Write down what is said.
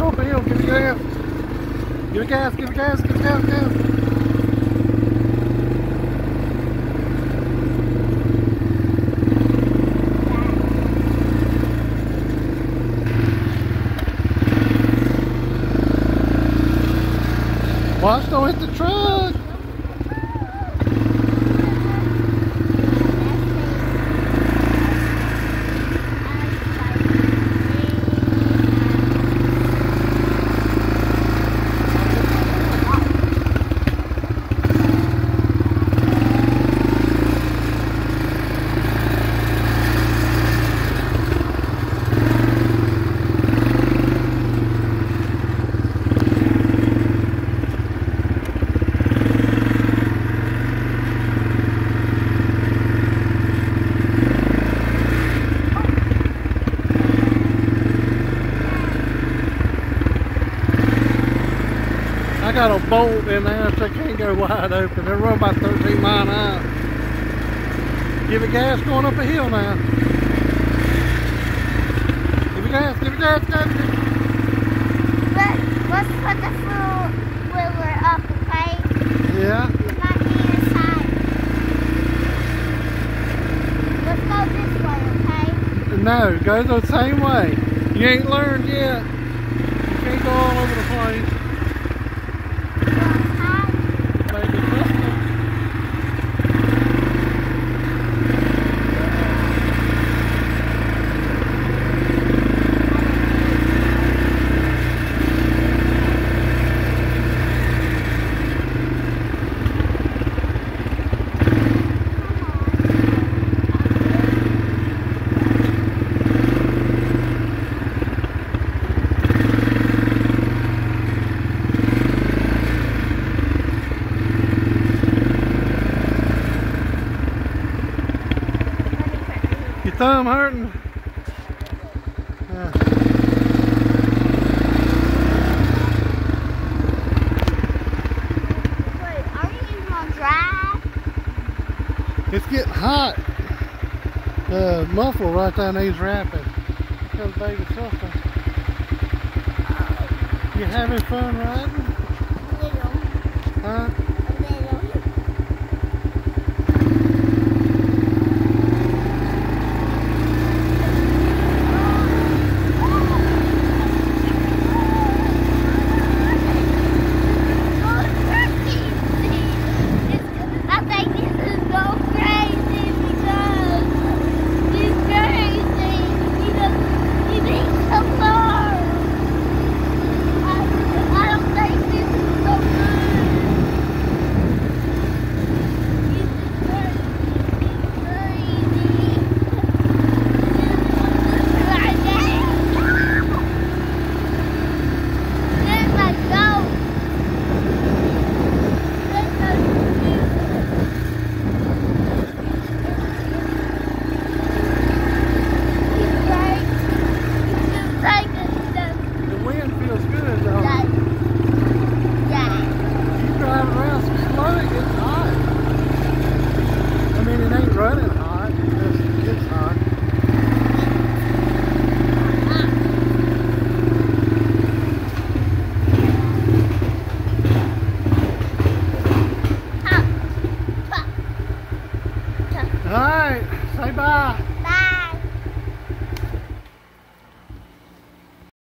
go up the hill. Give it gas. Give it gas. Give it gas. Give it gas. Gas. Watch, don't hit the truck. I got a bolt in there so it can't go wide open. They're running about 13 miles an hour. Give it gas going up a hill now. Give it gas, give it gas, gas. Let's put the four-wheeler up, okay? Yeah. Not the inside. Let's go this way, okay? No, go the same way. You ain't learned yet. You can't go all over the place. Your thumb hurting? Wait, are you even gonna drive? It's getting hot. The muffler right there needs wrapping. Because baby sister. You having fun riding? Little. Huh?